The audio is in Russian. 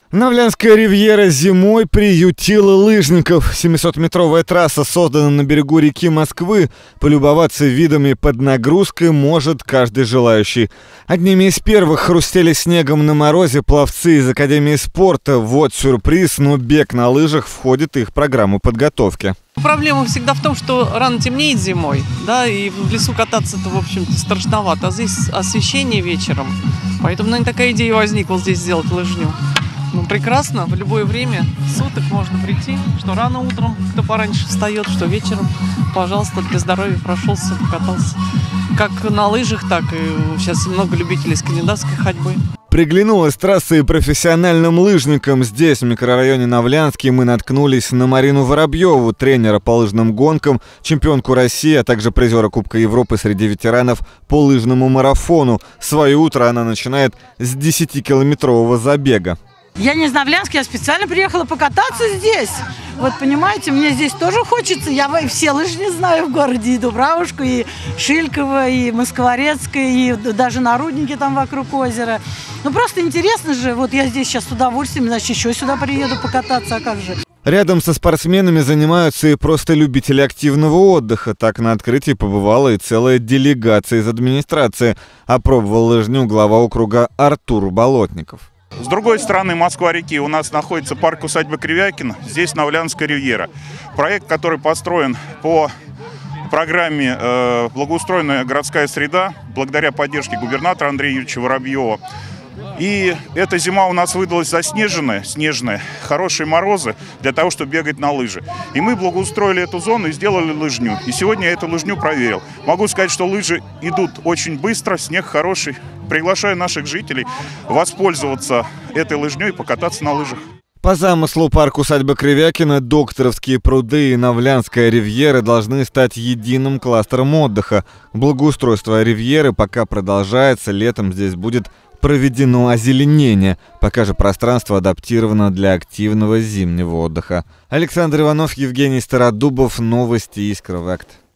Навлянская ривьера зимой приютила лыжников. 700-метровая трасса создана на берегу реки Москвы. Полюбоваться видами под нагрузкой может каждый желающий. Одними из первых хрустели снегом на морозе пловцы из Академии спорта. Вот сюрприз, но бег на лыжах входит в их программу подготовки. Проблема всегда в том, что рано темнеет зимой, да, и в лесу кататься-то, в общем-то, страшновато. А здесь освещение вечером. Поэтому, наверное, такая идея возникла здесь сделать лыжню. Ну, прекрасно, в любое время суток можно прийти, что рано утром, кто пораньше встает, что вечером. Пожалуйста, для здоровья прошелся, покатался. Как на лыжах, так и сейчас много любителей скандинавской ходьбы. Приглянулась трасса и профессиональным лыжникам. Здесь, в микрорайоне Навлянский, мы наткнулись на Марину Воробьеву, тренера по лыжным гонкам, чемпионку России, а также призера Кубка Европы среди ветеранов по лыжному марафону. Свое утро она начинает с 10-километрового забега. Я не из Навлянска, я специально приехала покататься здесь. Вот понимаете, мне здесь тоже хочется. Я все лыжни знаю в городе, и Дубравушку, и Шильково, и Москворецкое, и даже на Руднике там вокруг озера. Ну просто интересно же, вот я здесь сейчас с удовольствием, значит, еще сюда приеду покататься, а как же. Рядом со спортсменами занимаются и просто любители активного отдыха. Так на открытии побывала и целая делегация из администрации. Опробовал лыжню глава округа Артур Болотников. С другой стороны Москва-реки у нас находится парк-усадьба Кривякина, здесь Навлянская ривьера. Проект, который построен по программе «Благоустроенная городская среда», благодаря поддержке губернатора Андрея Юрьевича Воробьева. И эта зима у нас выдалась заснеженная, снежная, хорошие морозы для того, чтобы бегать на лыжи. И мы благоустроили эту зону и сделали лыжню. И сегодня я эту лыжню проверил. Могу сказать, что лыжи идут очень быстро, снег хороший. Приглашаю наших жителей воспользоваться этой лыжней и покататься на лыжах. По замыслу парк-усадьбы Кривякина Докторовские пруды и Навлянская ривьера должны стать единым кластером отдыха. Благоустройство ривьеры пока продолжается, летом здесь будет проведено озеленение, пока же пространство адаптировано для активного зимнего отдыха. Александр Иванов, Евгений Стародубов, новости Искра ВЭКТ.